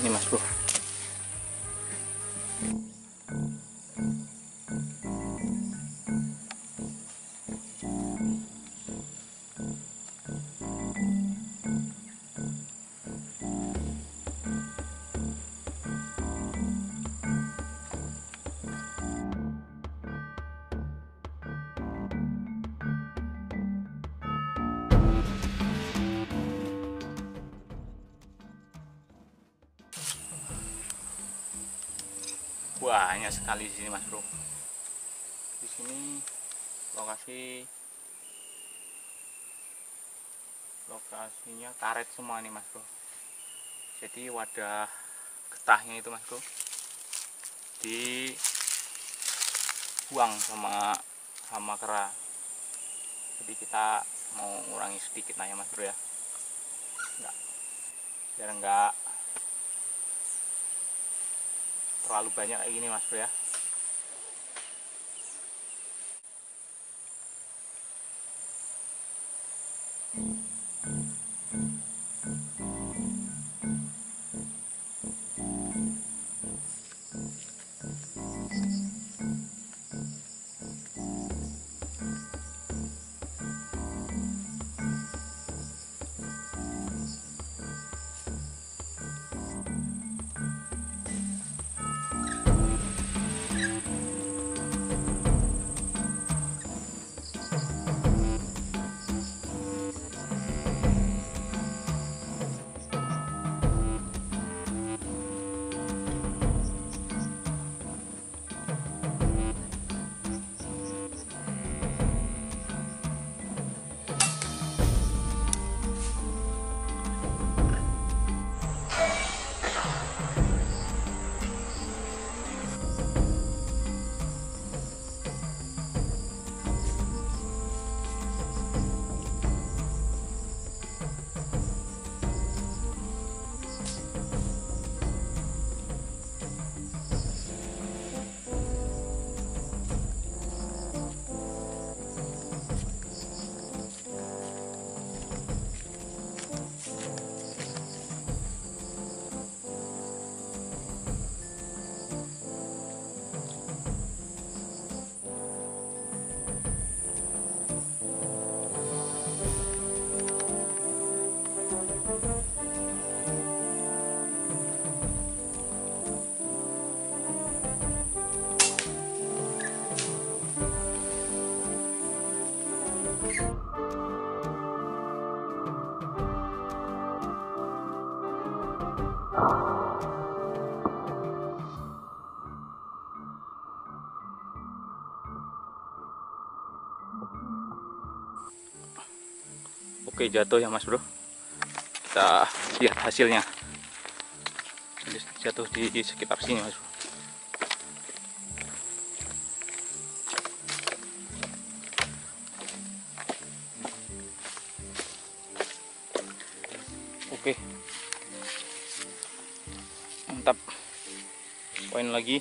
nih Mas Bro. Banyak sekali di sini Mas Bro. Di sini lokasinya karet semua nih Mas Bro. Jadi wadah getahnya itu Mas Bro dibuang sama kera. Jadi kita mau ngurangi sedikit nah ya Mas Bro ya. Biar enggak terlalu banyak kayak gini Mas Bro ya. Oke, jatuh ya Mas Bro. Kita lihat hasilnya. Jatuh di sekitar sini Mas Bro. Oke, mantap. Poin lagi.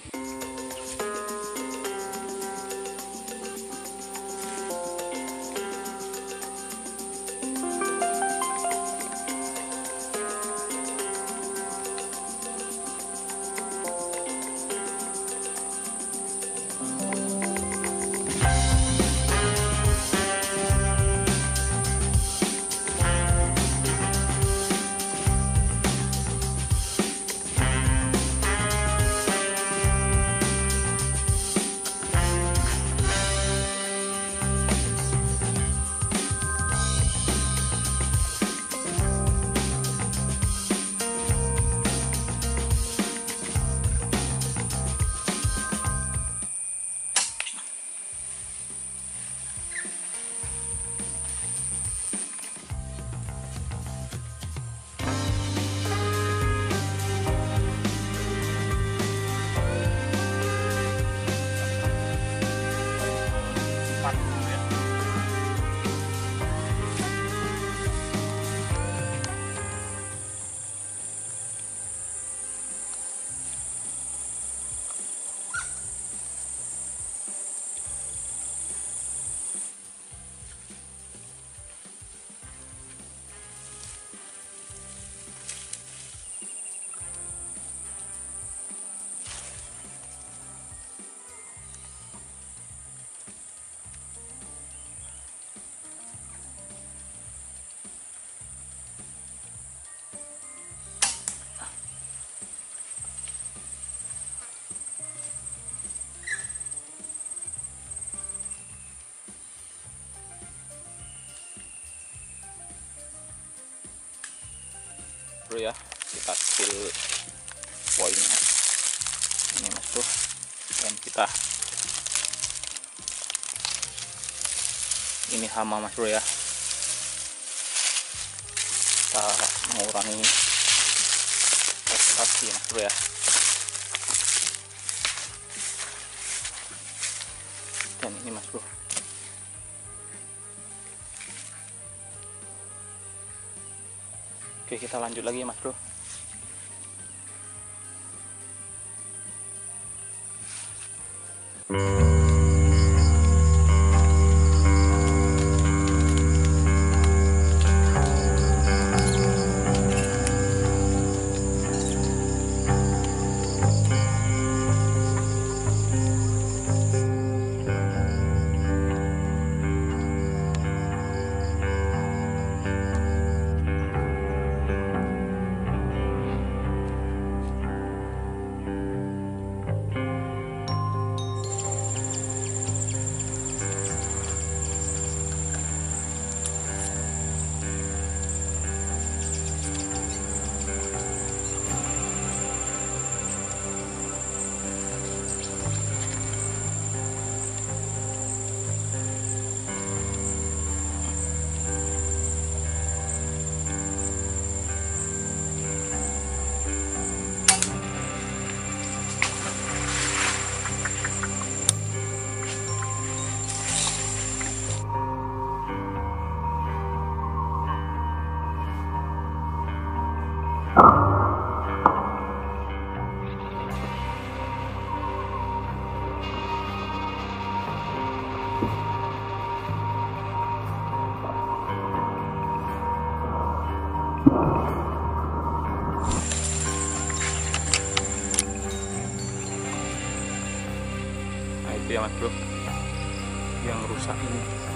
ya, kita kecil poinnya ini Mas Bro, dan kita ini hama Mas Bro ya, kita mengurangi vegetasi Mas Bro ya. Dan ini Mas Bro, oke kita lanjut lagi Mas Bro. Nah itu ya Mas Bro, yang rusak ini.